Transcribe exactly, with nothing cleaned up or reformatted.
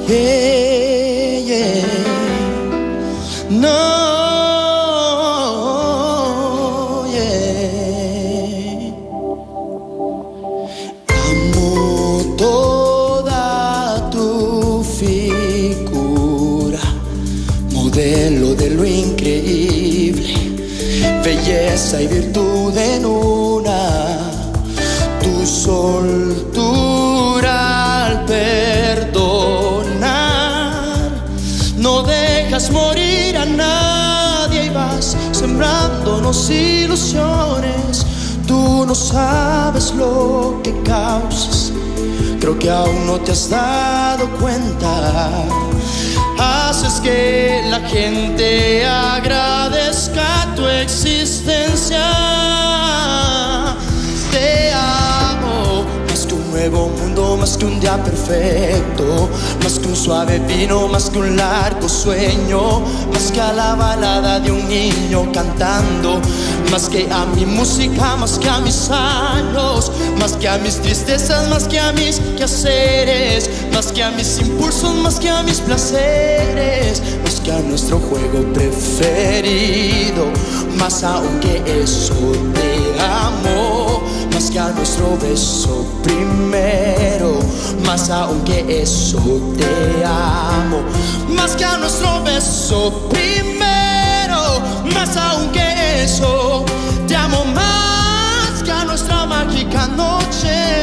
Yeah, yeah. No, yeah. Amo toda tu figura, modelo de lo increíble, belleza y virtud en una. Tu soltura al perdonar, no dejas morir a nadie y vas sembrándonos ilusiones. Tú no sabes lo que causas, creo que aún no te has dado cuenta. Haces que la gente agradezca tu existencia. Te amo, más que un nuevo mundo, más que un día perfecto, más que un suave vino, más que un largo sueño, más que a la balada de un niño cantando, más que a mi música, más que a mis años, más que a mis tristezas, más que a mis quehaceres, más que a mis impulsos, más que a mis placeres, más que a nuestro juego preferido, más aún que eso te amo, más que a nuestro beso primero, más aún que eso te amo, más que a nuestro beso primero, más aún que eso te amo, más que a nuestra mágica noche,